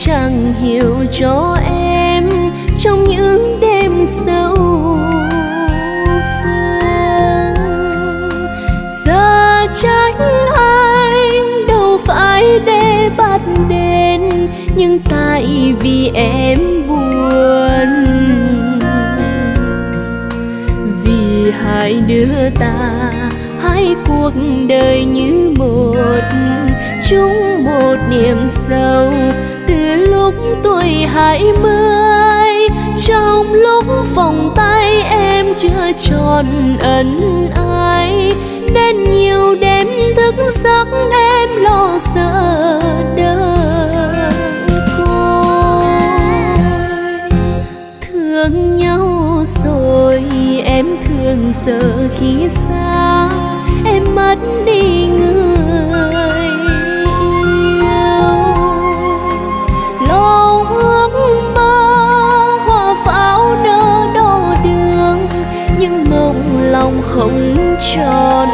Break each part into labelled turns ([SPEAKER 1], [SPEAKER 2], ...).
[SPEAKER 1] chẳng hiểu cho em trong những đêm sâu phương. Giờ trách anh đâu phải để bắt đến, nhưng tại vì em buồn. Vì hai đứa ta hai cuộc đời như một, chung một niềm sâu từ lúc tuổi 20. Trong lúc vòng tay em chưa tròn ân ái, nên nhiều đêm thức giấc em lo sợ đơn côi. Thương nhau rồi em thương sợ khi xa, em mất đi người yêu. Lòng ước mơ hoa pháo nở đỏ đường, nhưng mộng lòng không tròn.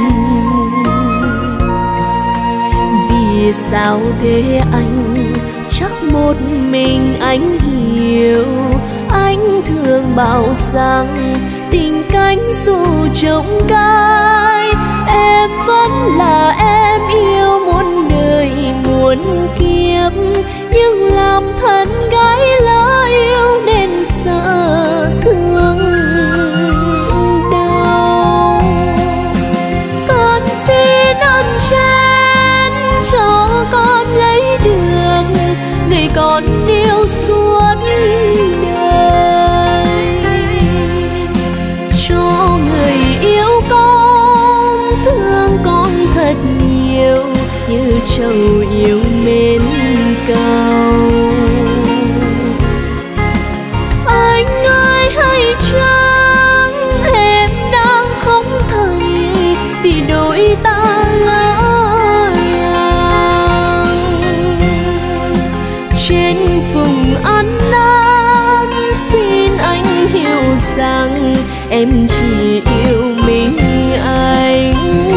[SPEAKER 1] Vì sao thế anh, chắc một mình anh hiểu. Anh thường bảo rằng tình cánh dù trông gai, em vẫn là em yêu muôn đời muôn kiếp. Nhưng làm thân gái lỡ yêu nên sợ thương đau. Con xin ơn trên cho con lấy được người con yêu suốt đời. Cho người yêu con thương con thật nhiều, như trầu yêu mến cầu. Anh ơi hay chăng em đang không thành, vì đôi ta lỡ làng. Trên vùng ăn năn xin anh hiểu rằng em chỉ yêu mình anh.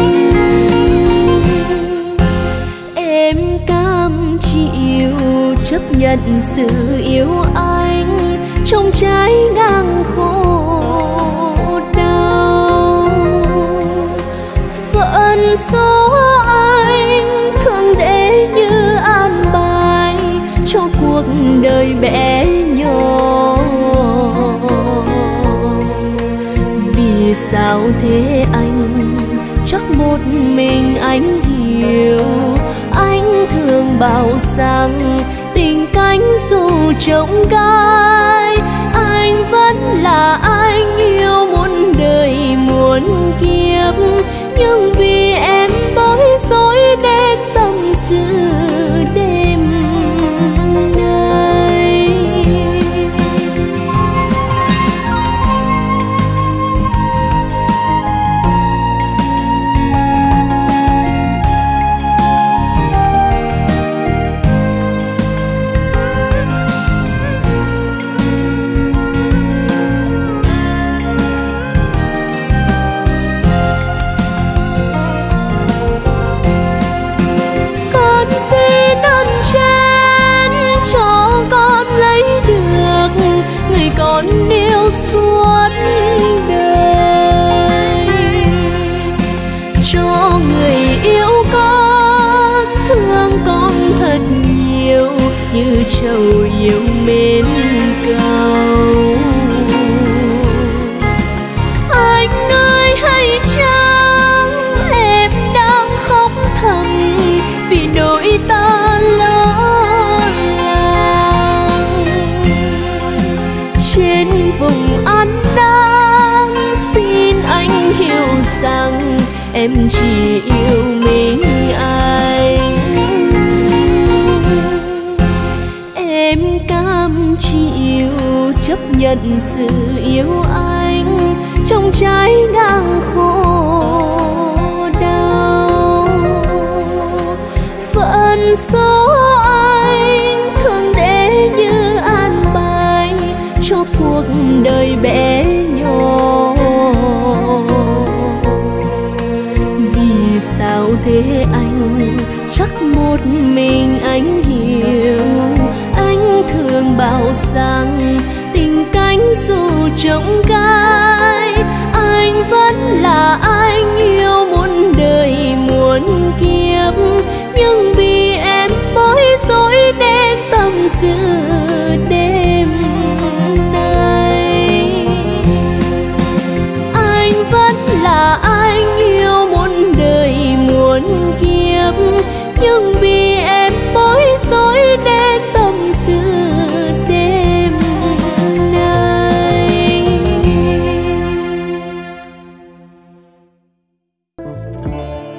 [SPEAKER 1] Em cam chịu chấp nhận sự yêu anh trong trái ngang khổ đau. Phận số anh thường để như an bài cho cuộc đời bé nhỏ. Vì sao thế anh, chắc một mình anh hiểu. Anh thường bảo rằng tình cánh dù trông gai, anh vẫn là anh yêu muôn đời muôn kiếp. Nhưng vì em bối rối nên tâm sự đêm nay. Con yêu suốt đời. Cho người yêu con thương con thật nhiều, như trầu yêu mến cầu. Anh ơi hay chăng em đang khóc thầm, vì đôi ta lỡ trên vùng ăn năn. Xin anh hiểu rằng em chỉ yêu mình anh. Em cam chịu chấp nhận sự yêu anh trong trái ngang khổ đau. Phận số anh thường để như an bài cho cuộc đời bé nhỏ. Vì sao thế anh, chắc một mình anh hiểu. rằng tình cánh dù trông gai, anh vẫn là anh yêu muôn đời muôn kiếp. Nhưng vì em bối rối nên tâm sự